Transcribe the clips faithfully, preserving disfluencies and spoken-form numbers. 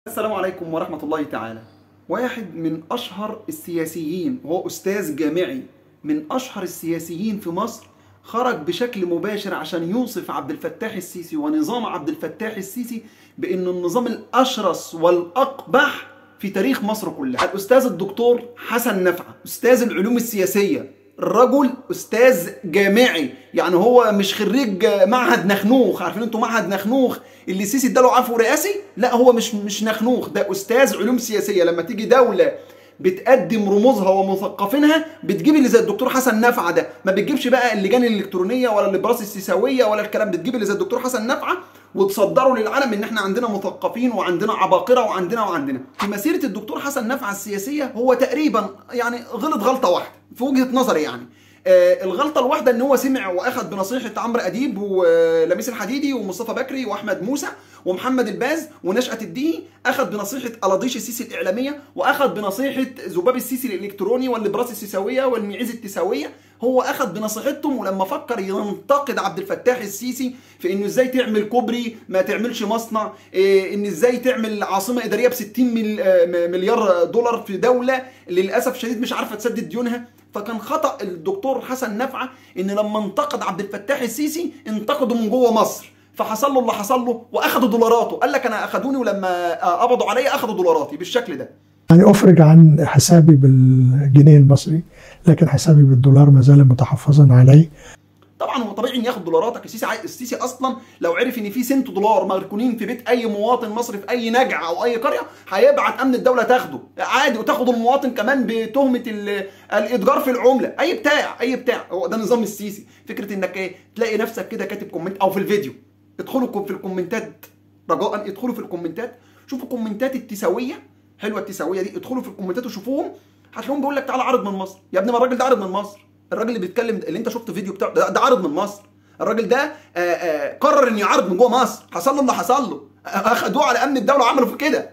السلام عليكم ورحمة الله تعالى. واحد من أشهر السياسيين، هو أستاذ جامعي من أشهر السياسيين في مصر، خرج بشكل مباشر عشان يوصف عبد الفتاح السيسي ونظام عبد الفتاح السيسي بأنه النظام الأشرس والأقبح في تاريخ مصر كلها. الأستاذ الدكتور حسن نفعة، أستاذ العلوم السياسية، الرجل أستاذ جامعي، يعني هو مش خريج معهد نخنوخ. عارفين انتوا معهد نخنوخ اللي السيسي اداله عفو رئاسي؟ لا، هو مش مش نخنوخ، ده أستاذ علوم سياسية. لما تيجي دولة بتقدم رموزها ومثقفينها بتجيب اللي زي الدكتور حسن نفعة ده، ما بتجيبش بقى اللجان الإلكترونية ولا الليبراس السيساوية ولا الكلام، بتجيب اللي زي الدكتور حسن نفعة وتصدروا للعالم ان احنا عندنا مثقفين وعندنا عباقرة وعندنا وعندنا. في مسيرة الدكتور حسن نفعة السياسية هو تقريبا يعني غلط غلطة واحدة في وجهة نظري، يعني آه الغلطة الواحدة ان هو سمع واخد بنصيحة عمرو اديب ولميس الحديدي ومصطفى بكري واحمد موسى ومحمد الباز ونشأة الدين، اخذ بنصيحة الاضيش السيسي الاعلامية، واخذ بنصيحة ذباب السيسي الالكتروني والليبراس السيساوية والمعيز التساوية. هو اخذ بنصيحتهم، ولما فكر ينتقد عبد الفتاح السيسي في انه ازاي تعمل كوبري ما تعملش مصنع، إيه ان ازاي تعمل عاصمة ادارية ب ستين مليار دولار في دولة للاسف شديد مش عارفة تسدد ديونها. فكان خطأ الدكتور حسن نفعة ان لما انتقد عبد الفتاح السيسي انتقده من جوه مصر، فحصل له اللي حصل له واخدوا دولاراته. قال لك انا اخدوني ولما قبضوا عليا اخدوا دولاراتي بالشكل ده. يعني افرج عن حسابي بالجنيه المصري، لكن حسابي بالدولار ما زال متحفظا عليه. طبعا هو طبيعي ان ياخد دولاراتك. السيسي السيسي اصلا لو عرف ان في سنت دولار مركونين في بيت اي مواطن مصري في اي نجعه او اي قريه هيبعت امن الدوله تاخده عادي، وتاخد المواطن كمان بتهمه الاتجار في العمله. اي بتاع اي بتاع هو ده نظام السيسي. فكره انك ايه تلاقي نفسك كده كاتب كومنت او في الفيديو، ادخلوا في الكومنتات رجاء، ادخلوا في الكومنتات شوفوا كومنتات التساويه حلوه. التساويه دي ادخلوا في الكومنتات وشوفوهم، هتلاقيهم بيقول لك تعالى عرض من مصر. يا ابني ما الراجل ده عرض من مصر، الراجل اللي بيتكلم اللي انت شفت فيديو بتاعه ده, ده عرض من مصر. الراجل ده آآ آآ قرر انه يعرض من جوه مصر، حصل له اللي حصل له، اخدوه على امن الدوله وعملوا في كده.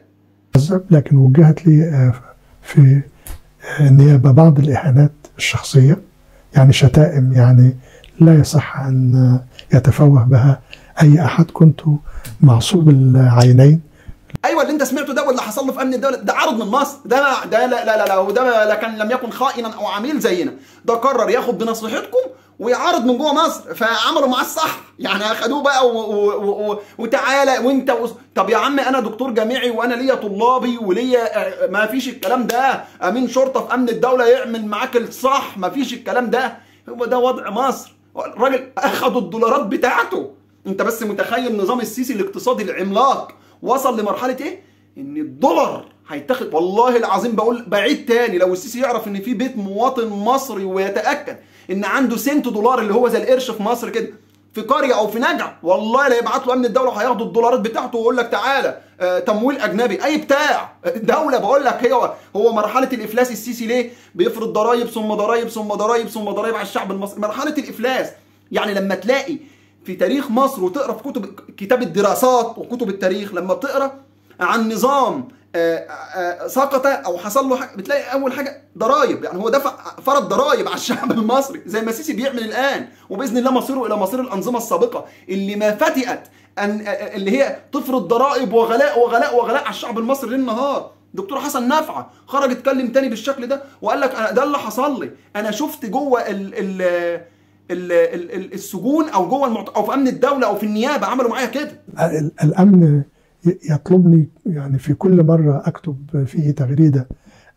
لكن وجهت لي في النيابه بعض الاهانات الشخصيه، يعني شتائم يعني لا يصح ان يتفوه بها اي احد. كنت معصوب العينين. ايوه اللي انت سمعته ده واللي حصل له في امن الدوله ده عرض من مصر. ده ده لا لا لا, لا وده لا كان لم يكن خائنا او عميل زينا، ده قرر ياخد بنصيحتكم ويعارض من جوه مصر، فعملوا معاه الصح. يعني اخدوه بقى و و و وتعالى وانت و... طب يا عم انا دكتور جامعي وانا ليا طلابي وليا، ما فيش الكلام ده. امين شرطه في امن الدوله يعمل معاك الصح، ما فيش الكلام ده. هو ده وضع مصر. الراجل اخدوا الدولارات بتاعته. انت بس متخيل نظام السيسي الاقتصادي العملاق وصل لمرحله ايه؟ ان الدولار هيتاخد. والله العظيم بقول بعيد تاني، لو السيسي يعرف ان في بيت مواطن مصري ويتاكد ان عنده سنت دولار اللي هو زي القرش في مصر كده في قريه او في نجع، والله لا يبعت له امن الدوله وهياخدوا الدولارات بتاعته ويقول لك تعالى آه تمويل اجنبي اي بتاع دوله. بقول لك هي هو مرحله الافلاس. السيسي ليه بيفرض ضرايب ثم ضرايب ثم ضرايب ثم ضرايب على الشعب المصري؟ مرحله الافلاس. يعني لما تلاقي في تاريخ مصر وتقرا في كتب كتاب الدراسات وكتب التاريخ، لما بتقرا عن نظام سقط او حصل له حاجه، بتلاقي اول حاجه ضرايب. يعني هو دفع فرض ضرايب على الشعب المصري زي ما السيسي بيعمل الان، وباذن الله مصيره الى مصير الانظمه السابقه اللي ما فتئت ان اللي هي تفرض ضرائب وغلاء وغلاء وغلاء على الشعب المصري ليل نهار. دكتور حسن نفعة خرج اتكلم تاني بالشكل ده وقال لك انا ده اللي حصل لي، انا شفت جوه ال ال السجون او جوه المعت... او في امن الدوله او في النيابه عملوا معايا كده. الامن يطلبني يعني في كل مره اكتب فيه تغريده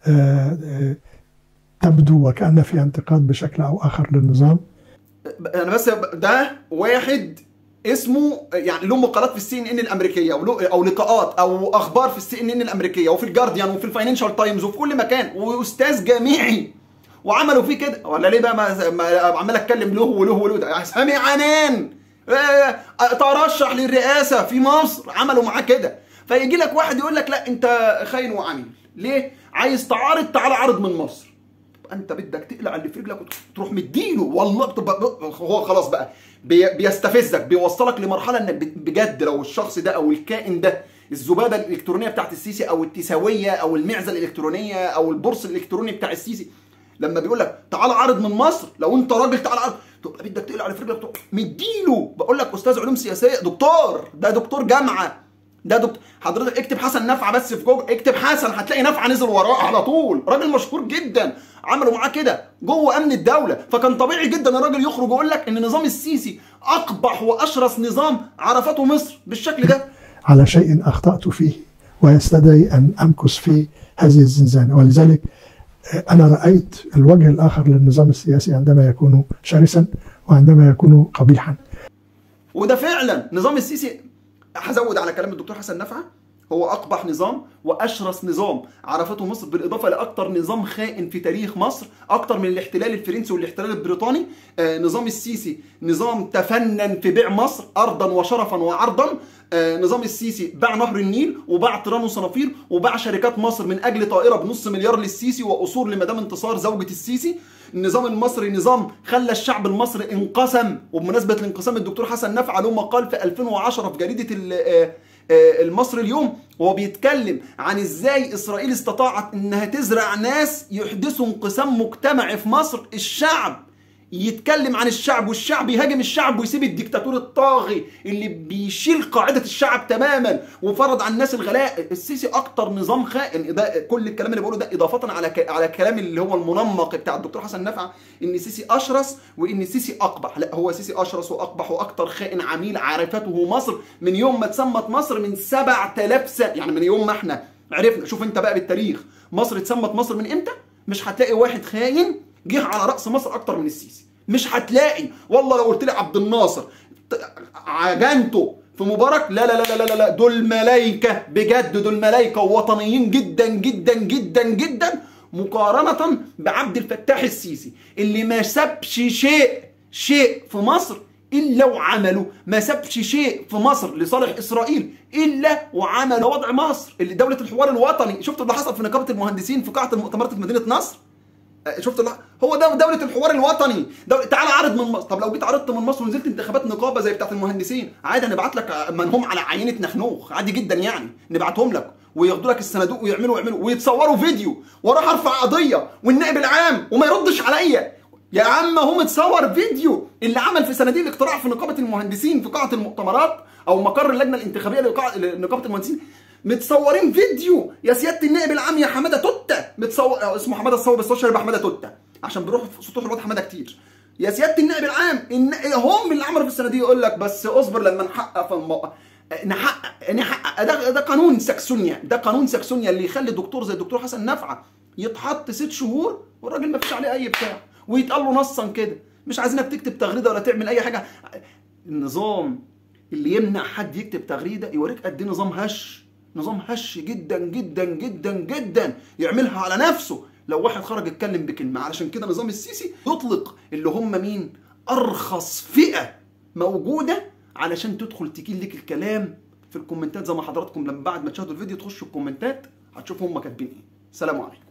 تبدو وكأن فيها انتقاد بشكل او اخر للنظام. انا بس ده واحد اسمه يعني له مقالات في السي ان ان الامريكيه او لقاءات او اخبار في السي ان ان الامريكيه وفي الجارديان وفي الفاينانشال تايمز وفي كل مكان، واستاذ جامعي وعملوا فيه كده. ولا ليه بقى ما عمال اتكلم له وله وله؟ ده سامي عنان ترشح للرئاسه في مصر عملوا معاه كده. فيجي لك واحد يقول لك لا انت خاين وعميل. ليه؟ عايز تعارض؟ تعالى عارض من مصر. انت بدك تقلع اللي في رجلك وتروح مديله. والله هو خلاص بقى بيستفزك، بيوصلك لمرحله انك بجد لو الشخص ده او الكائن ده الذبابه الالكترونيه بتاعت السيسي او التساويه او المعزه الالكترونيه او البورص الالكتروني بتاع السيسي، لما بيقول لك تعالى عارض من مصر، لو انت راجل تعالى عارض، تبقى بدك تقلع على في رجلك مديله. بقول لك استاذ علوم سياسيه، دكتور، ده دكتور جامعه ده دكتور حضرتك اكتب حسن نفعه بس في جوجل، اكتب حسن هتلاقي نفعه نزل وراه على طول، راجل مشهور جدا، عملوا معاه كده جوه امن الدوله. فكان طبيعي جدا الراجل يخرج ويقول لك ان نظام السيسي اقبح واشرس نظام عرفته مصر بالشكل ده. على شيء اخطات فيه ويستدعي ان امكث في هذه الزنزانه. ولذلك انا رايت الوجه الاخر للنظام السياسي عندما يكون شرسا وعندما يكون قبيحا. وده فعلا نظام السيسي، هزود على كلام الدكتور حسن نفعه، هو اقبح نظام واشرس نظام عرفته مصر، بالاضافه لاكثر نظام خائن في تاريخ مصر، اكثر من الاحتلال الفرنسي والاحتلال البريطاني. آه نظام السيسي نظام تفنن في بيع مصر ارضا وشرفا وعرضا. آه نظام السيسي باع نهر النيل وباع طيران وصنافير وباع شركات مصر من اجل طائره بنص مليار للسيسي واصول لمدام انتصار زوجة السيسي. النظام المصري نظام خلى الشعب المصري انقسم. وبمناسبه الانقسام الدكتور حسن نفعه له مقال في ألفين وعشرة في جريده المصري اليوم وهو بيتكلم عن ازاي اسرائيل استطاعت انها تزرع ناس يحدثوا انقسام مجتمعي في مصر. الشعب يتكلم عن الشعب والشعب يهاجم الشعب ويسيب الديكتاتور الطاغي اللي بيشيل قاعدة الشعب تماما وفرض على الناس الغلاء. السيسي اكتر نظام خائن. ده كل الكلام اللي بقوله ده اضافة على ك... على كلام اللي هو المنمق بتاع الدكتور حسن نفعه ان السيسي اشرس وان السيسي اقبح. لا، هو السيسي اشرس واقبح واكتر خائن عميل عرفته مصر من يوم ما اتسمت مصر من سبعة آلاف سنة. يعني من يوم ما احنا عرفنا، شوف انت بقى بالتاريخ مصر اتسمت مصر من امتى؟ مش هتلاقي واحد خاين جه على رأس مصر اكتر من السيسي، مش هتلاقي. والله لو قلت لي عبد الناصر عجنته في مبارك، لا لا لا لا لا دول ملايكه بجد، دول ملايكه ووطنيين جدا جدا جدا جدا مقارنه بعبد الفتاح السيسي اللي ما سابش شيء شيء في مصر الا وعمله، ما سابش شيء في مصر لصالح اسرائيل الا وعمل وضع مصر اللي دوله الحوار الوطني. شفتوا اللي حصل في نقابه المهندسين في قاعه المؤتمرات في مدينه نصر؟ شفت الله، هو ده دولة الحوار الوطني. دولة تعالى عرض من مصر. طب لو جيت عرضت من مصر ونزلت انتخابات نقابة زي بتاعت المهندسين، عادي هنبعت لك من هم على عينة نخنوخ عادي جدا، يعني نبعتهم لك وياخدوا لك الصندوق ويعملوا ويعملوا ويتصوروا فيديو واروح ارفع قضية والنائب العام وما يردش عليا. يا عم هو متصور فيديو اللي عمل في صناديق الاقتراع في نقابة المهندسين في قاعة المؤتمرات او مقر اللجنة الانتخابية لنقابة المهندسين، متصورين فيديو يا سياده النائب العام يا حماده توته، متصور اسمه حماده الصوبي بس هو شارب حماده توته عشان بيروح في سطوح الواد حماده كتير. يا سياده النائب العام إن هم اللي عملوا في الصناديق. يقول لك بس اصبر لما نحقق في الم... نحقق نحقق ده, ده قانون ساكسونيا، ده قانون ساكسونيا اللي يخلي دكتور زي الدكتور حسن نفعه يتحط ست شهور والراجل ما فيش عليه اي بتاع ويتقال له نصا كده مش عايزينك تكتب تغريده ولا تعمل اي حاجه. النظام اللي يمنع حد يكتب تغريده يوريك قد ايه نظام هش، نظام هش جدا جدا جدا جدا يعملها على نفسه لو واحد خرج يتكلم بكلمه. علشان كده نظام السيسي يطلق اللي هم مين؟ ارخص فئه موجوده علشان تدخل تكيل لك الكلام في الكومنتات زي ما حضراتكم لما بعد ما تشاهدوا الفيديو تخشوا الكومنتات هتشوفوا هم كاتبين ايه. سلام عليكم.